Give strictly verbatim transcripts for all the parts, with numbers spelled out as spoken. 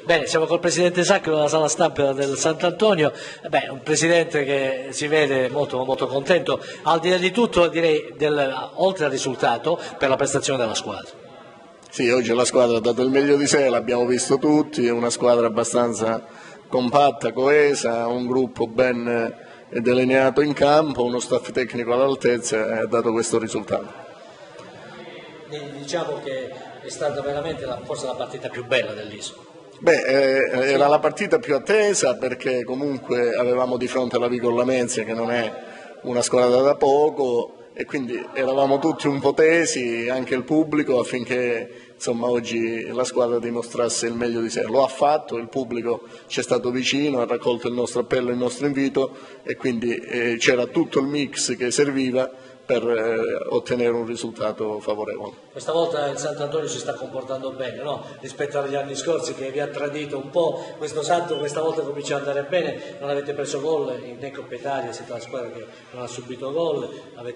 Bene, siamo col Presidente Sacco della Sala Stampa del Sant'Antonio, Beh, un Presidente che si vede molto, molto contento, al di là di tutto direi del, oltre al risultato, per la prestazione della squadra. Sì, oggi la squadra ha dato il meglio di sé, l'abbiamo visto tutti, è una squadra abbastanza compatta, coesa, un gruppo ben delineato in campo, uno staff tecnico all'altezza e ha dato questo risultato. Diciamo che è stata veramente la, forse la partita più bella dell'Isola. Beh, eh, era la partita più attesa perché comunque avevamo di fronte la Vigor Lamezia che non è una squadra da poco e quindi eravamo tutti un po' tesi, anche il pubblico, affinché insomma, oggi la squadra dimostrasse il meglio di sé. Lo ha fatto, il pubblico ci è stato vicino, ha raccolto il nostro appello, il nostro invito e quindi eh, c'era tutto il mix che serviva per eh, ottenere un risultato favorevole. Questa volta il Sant'Antonio si sta comportando bene, no? Rispetto agli anni scorsi che vi ha tradito un po', questo Santo questa volta comincia ad andare bene, non avete preso gol né Coppa Italia, siete la squadra che non ha subito gol,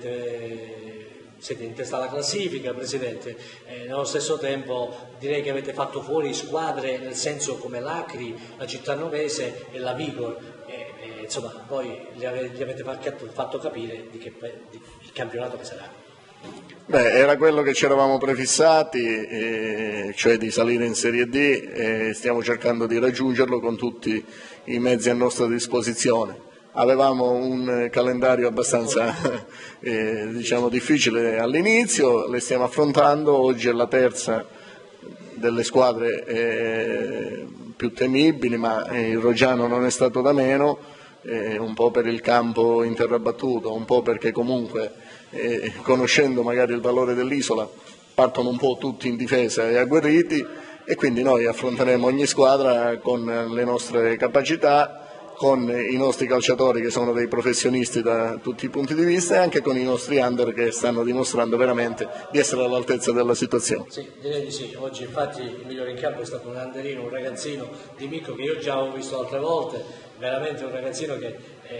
avete, siete in testa alla classifica, Presidente, e nello stesso tempo direi che avete fatto fuori squadre nel senso come l'Acri, la Cittanovese e la Vigor. Insomma, poi gli avete fatto capire di che, di, il campionato che sarà. Beh, era quello che ci eravamo prefissati, eh, cioè di salire in Serie D e stiamo cercando di raggiungerlo con tutti i mezzi a nostra disposizione. Avevamo un calendario abbastanza eh, diciamo, difficile all'inizio, le stiamo affrontando, oggi è la terza delle squadre eh, più temibili, ma il Roggiano non è stato da meno. Eh, un po' per il campo in terra battuta, un po' perché comunque eh, conoscendo magari il valore dell'Isola partono un po' tutti in difesa e agguerriti e quindi noi affronteremo ogni squadra con le nostre capacità, con i nostri calciatori che sono dei professionisti da tutti i punti di vista e anche con i nostri under che stanno dimostrando veramente di essere all'altezza della situazione. Sì, direi di sì. Oggi infatti il migliore in campo è stato un underino, un ragazzino di Micco che io già avevo visto altre volte, veramente un ragazzino che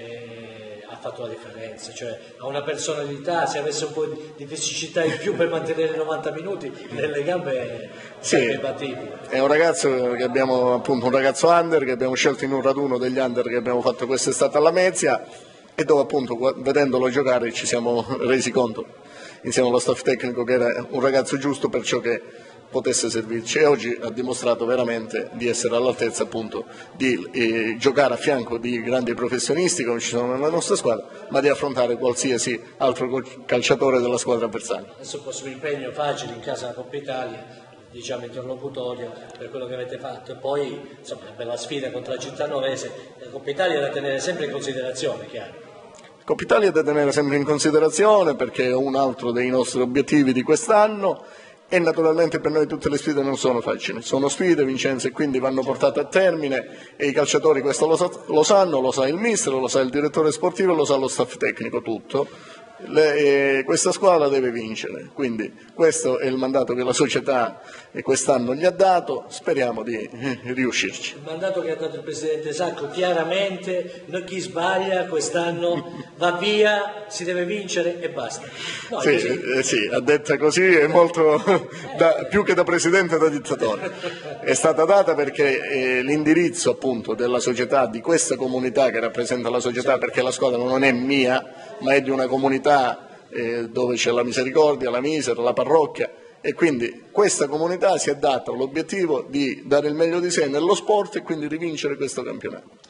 eh, ha fatto la differenza, cioè ha una personalità, se avesse un po' di fisicità in più per mantenere novanta minuti nelle gambe sì, è imbattibile. È un ragazzo che abbiamo appunto un ragazzo under che abbiamo scelto in un raduno degli under che abbiamo fatto quest'estate alla Mezia e dove appunto vedendolo giocare ci siamo resi conto insieme allo staff tecnico che era un ragazzo giusto per ciò che potesse servirci e oggi ha dimostrato veramente di essere all'altezza appunto di eh, giocare a fianco di grandi professionisti come ci sono nella nostra squadra, ma di affrontare qualsiasi altro calciatore della squadra avversaria. Adesso il prossimo impegno facile in casa Coppa Italia, diciamo interlocutorio per quello che avete fatto e poi insomma per la sfida contro la Cittanovese, la Coppa Italia è da tenere sempre in considerazione, chiaro. Coppa Italia è da tenere sempre in considerazione perché è un altro dei nostri obiettivi di quest'anno. E naturalmente per noi tutte le sfide non sono facili, sono sfide, Vincenzo, e quindi vanno portate a termine e i calciatori questo lo, sa, lo sanno, lo sa il mister, lo sa il direttore sportivo, lo sa lo staff tecnico, tutto. Le, eh, questa squadra deve vincere, quindi questo è il mandato che la società quest'anno gli ha dato, speriamo di eh, riuscirci. Il mandato che ha dato il Presidente Sacco chiaramente, non chi sbaglia quest'anno va via, si deve vincere e basta. No, sì, eh, sì, a detta così è molto, da, più che da Presidente da dittatore. È stata data perché eh, l'indirizzo appunto della società, di questa comunità che rappresenta la società, perché la squadra non è mia, ma è di una comunità eh, dove c'è la misericordia, la misera, la parrocchia e quindi questa comunità si è data l'obiettivo di dare il meglio di sé nello sport e quindi di vincere questo campionato.